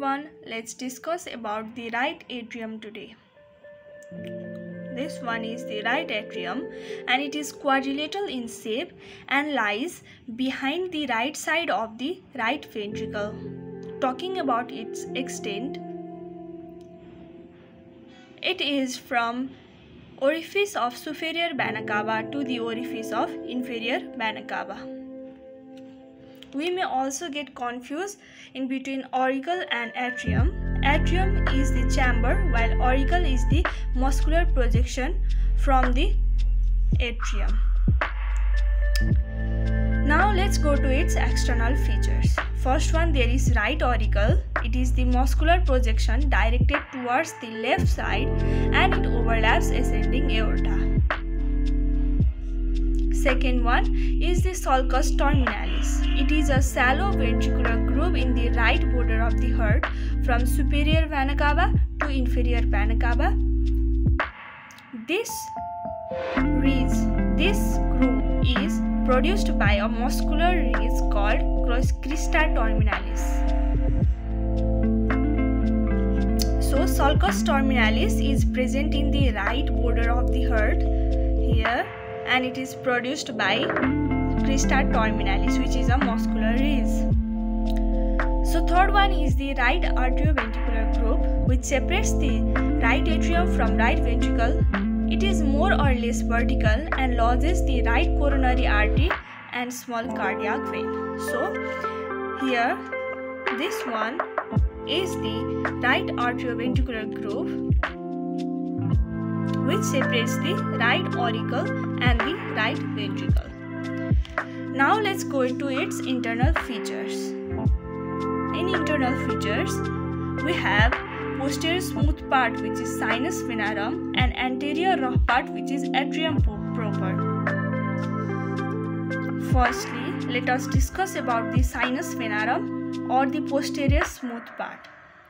everyone, let's discuss about the right atrium today. This one is the right atrium and it is quadrilateral in shape and lies behind the right side of the right ventricle. Talking about its extent, it is from orifice of superior vena cava to the orifice of inferior vena cava. We may also get confused in between auricle and atrium. Atrium is the chamber while auricle is the muscular projection from the atrium. Now let's go to its external features. First one, there is right auricle. It is the muscular projection directed towards the left side and it overlaps ascending aorta. Second one is the sulcus terminalis. It is a shallow ventricular groove in the right border of the heart from superior vena cava to inferior vena cava. This groove is produced by a muscular ridge called crista terminalis. So sulcus terminalis is present in the right border of the heart here, and it is produced by crista terminalis, which is a muscular ridge. So third one is the right arterioventricular groove, which separates the right atrium from right ventricle. It is more or less vertical and lodges the right coronary artery and small cardiac vein. So here this one is the right arterioventricular groove which separates the right auricle and the right ventricle. Now let's go into its internal features. In internal features, we have posterior smooth part which is sinus venarum and anterior rough part which is atrium proper. Firstly, let us discuss about the sinus venarum or the posterior smooth part.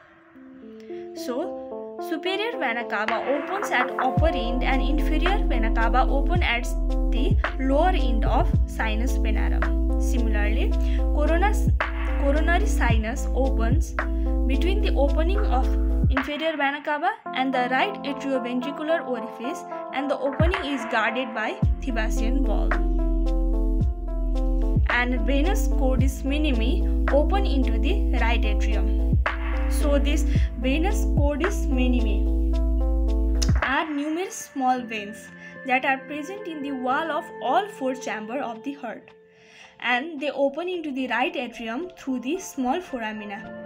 So, superior vena cava opens at upper end and inferior vena cava open at the lower end of sinus venarum. Similarly, coronary sinus opens between the opening of inferior vena cava and the right atrioventricular orifice, and the opening is guarded by Thebasian valve. And venous cordis minimi open into the right atrium. So this venous cordis minimi are numerous small veins that are present in the wall of all four chambers of the heart, and they open into the right atrium through the small foramina.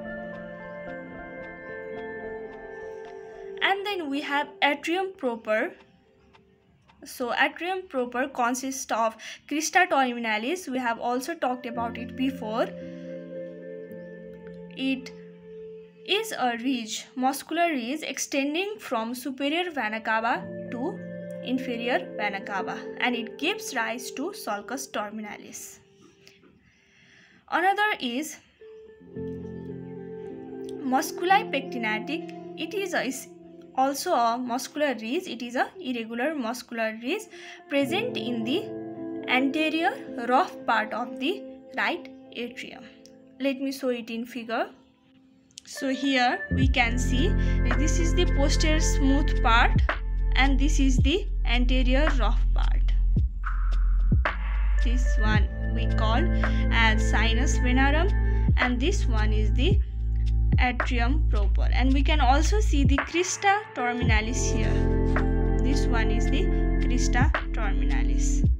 And then we have atrium proper. So atrium proper consists of crista terminalis. We have also talked about it before. It is a ridge, muscular ridge extending from superior vena cava to inferior vena cava, and it gives rise to sulcus terminalis. Another is musculi pectinatic. It is also a muscular ridge. It is a irregular muscular ridge present in the anterior rough part of the right atrium. Let me show it in figure. So here we can see this is the posterior smooth part and this is the anterior rough part. This one we call as sinus venarum and this one is the atrium proper, and we can also see the crista terminalis here. This one is the crista terminalis.